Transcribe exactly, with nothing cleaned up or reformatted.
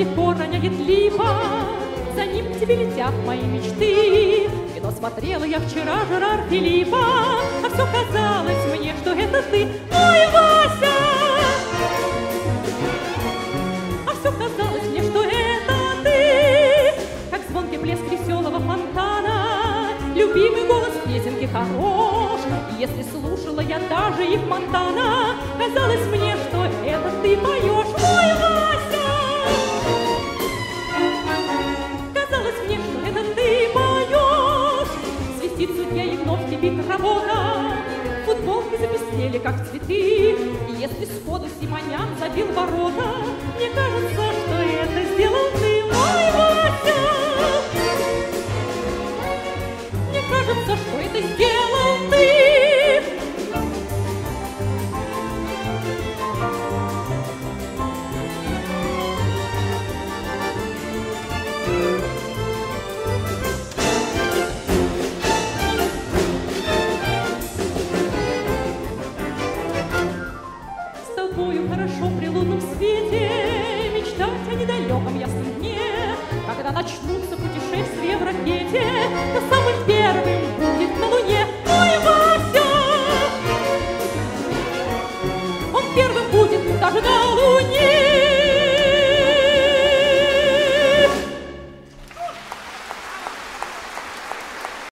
далеко роняет липа, за ним к тебе летят мои мечты. Кино смотрела я вчера Жерар Филиппа, а все казалось мне, что это ты, мой Вася. А все казалось мне, что это ты, как звонкий плеск веселого фонтана, любимый голос песенки хорош. И если слушала я даже их Монтана, казалось мне, что это ты поешь, мой Вася. Казалось мне, что это ты поешь. Свистит судья и вновь кипит работа, футболки запестели, как цветы. И если сходу Симонян забил ворота, мне кажется, что это сделал ты, мой Вася. Мне кажется, что это сделал ты. С тобою хорошо при лунном свете мечтать о недалеком ясном дне, когда начнутся путешествия в ракете до самым первым